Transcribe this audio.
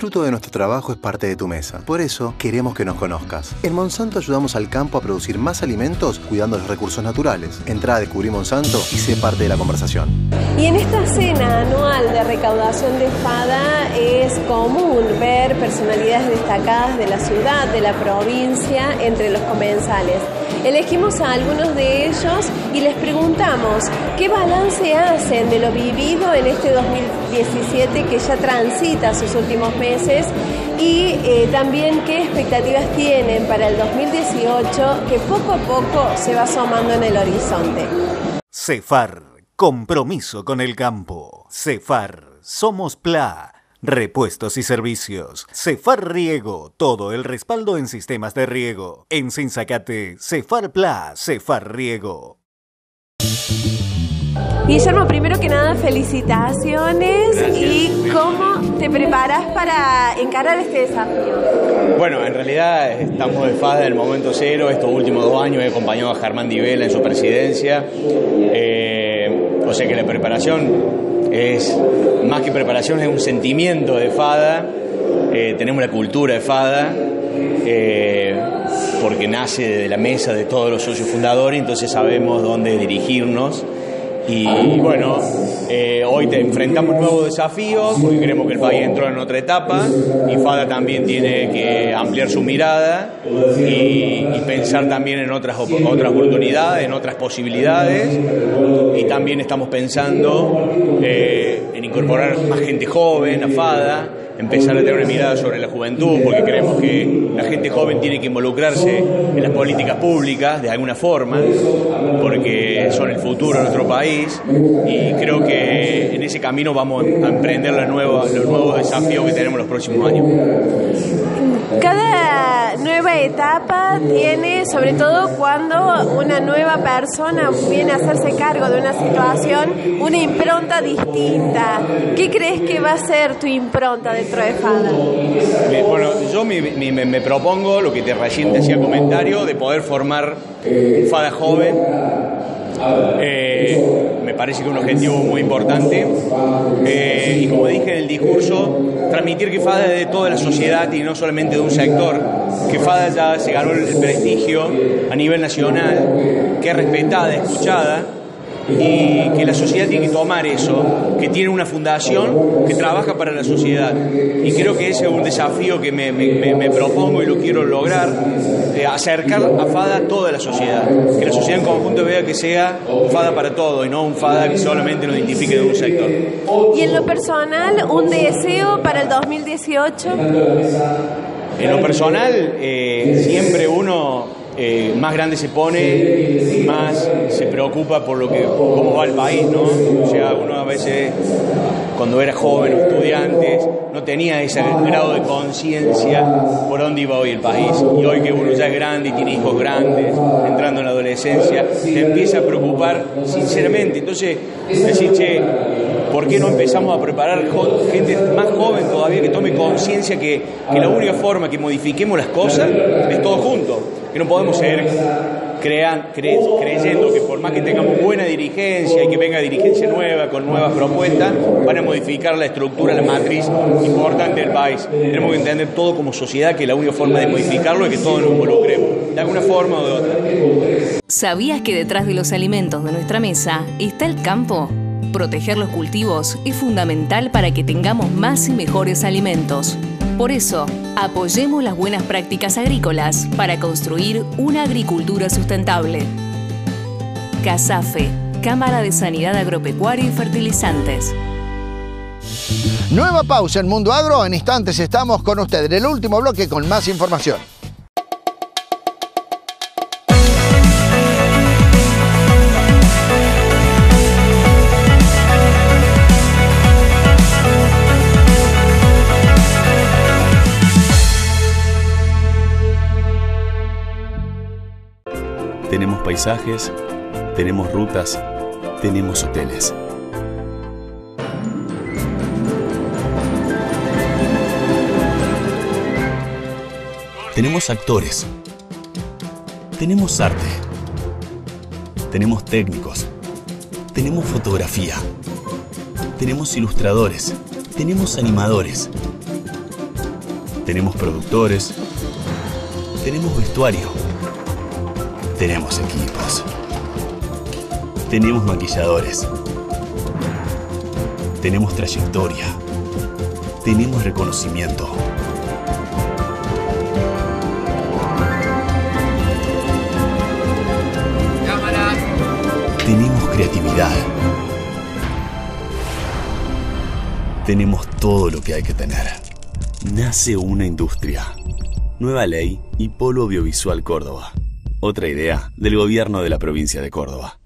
fruto de nuestro trabajo es parte de tu mesa. Por eso, queremos que nos conozcas. En Monsanto ayudamos al campo a producir más alimentos cuidando los recursos naturales. Entrá a Descubrí Monsanto y sé parte de la conversación. Y en esta cena anual de recaudación de FADA es común ver personalidades destacadas de la ciudad, de la provincia, entre los comensales. Elegimos a algunos de ellos y les preguntamos qué balance hacen de lo vivido en este 2017 que ya transita sus últimos meses y también qué expectativas tienen para el 2018 que poco a poco se va asomando en el horizonte. Cefar, compromiso con el campo. Cefar, somos PLA. Repuestos y servicios. Cefar Riego, todo el respaldo en sistemas de riego. En Sinzacate, Cefar PLA, Cefar Riego. Guillermo, primero que nada, felicitaciones. Gracias. ¿Y cómo te preparas para encarar este desafío? Bueno, en realidad estamos de FADA en el momento cero. Estos últimos 2 años he acompañado a Germán Di Vela en su presidencia. O sea que la preparación es, más que preparación, es un sentimiento de FADA. Tenemos la cultura de FADA, porque nace de la mesa de todos los socios fundadores, entonces sabemos dónde dirigirnos. Y bueno, hoy te enfrentamos nuevos desafíos porque creemos que el país entró en otra etapa y FADA también tiene que ampliar su mirada y pensar también en otras oportunidades, en otras posibilidades, y también estamos pensando en incorporar más gente joven a FADA, empezar a tener una mirada sobre la juventud, porque creemos que la gente joven tiene que involucrarse en las políticas públicas de alguna forma, porque son el futuro de nuestro país, y creo que en ese camino vamos a emprender los nuevos desafíos que tenemos los próximos años. Cada nueva etapa tiene, sobre todo cuando una nueva persona viene a hacerse cargo de una situación, una impronta distinta. ¿Qué crees que va a ser tu impronta dentro de FADA? Bueno, yo me propongo, lo que recién te hacía comentario, de poder formar un FADA joven. Me parece que es un objetivo muy importante, y como dije en el discurso, transmitir que FADA es de toda la sociedad y no solamente de un sector, que FADA ya se ganó el prestigio a nivel nacional, que es respetada, escuchada, y que la sociedad tiene que tomar eso, que tiene una fundación que trabaja para la sociedad, y creo que ese es un desafío que me propongo y lo quiero lograr, acercar a FADA a toda la sociedad, que la sociedad en conjunto vea que sea un FADA para todo y no un FADA que solamente nos identifique de un sector. Y en lo personal, un deseo para el 2018. En lo personal, siempre uno más grande se pone, más se preocupa por cómo va el país, ¿no? O sea, uno a veces, cuando era joven o estudiante, no tenía ese grado de conciencia por dónde iba hoy el país. Y hoy que uno ya es grande y tiene hijos grandes, entrando en la adolescencia, te empieza a preocupar sinceramente. Entonces, decir, che, ¿por qué no empezamos a preparar gente más joven todavía que tome conciencia que la única forma que modifiquemos las cosas es todos juntos? Que no podemos seguir creyendo que por más que tengamos buena dirigencia y que venga dirigencia nueva con nuevas propuestas, van a modificar la estructura, la matriz importante del país. Tenemos que entender todo como sociedad que la única forma de modificarlo es que todos nos involucremos, de alguna forma o de otra. ¿Sabías que detrás de los alimentos de nuestra mesa está el campo? Proteger los cultivos es fundamental para que tengamos más y mejores alimentos. Por eso, apoyemos las buenas prácticas agrícolas para construir una agricultura sustentable. CASAFE, Cámara de Sanidad Agropecuaria y Fertilizantes. Nueva pausa en Mundo Agro. En instantes estamos con ustedes en el último bloque con más información. Tenemos paisajes, tenemos rutas, tenemos hoteles. Tenemos actores. Tenemos arte. Tenemos técnicos. Tenemos fotografía. Tenemos ilustradores. Tenemos animadores. Tenemos productores. Tenemos vestuario. Tenemos equipos. Tenemos maquilladores. Tenemos trayectoria. Tenemos reconocimiento. Cámaras. Tenemos creatividad. Tenemos todo lo que hay que tener. Nace una industria. Nueva ley y Polo Audiovisual Córdoba. Otra idea del gobierno de la provincia de Córdoba.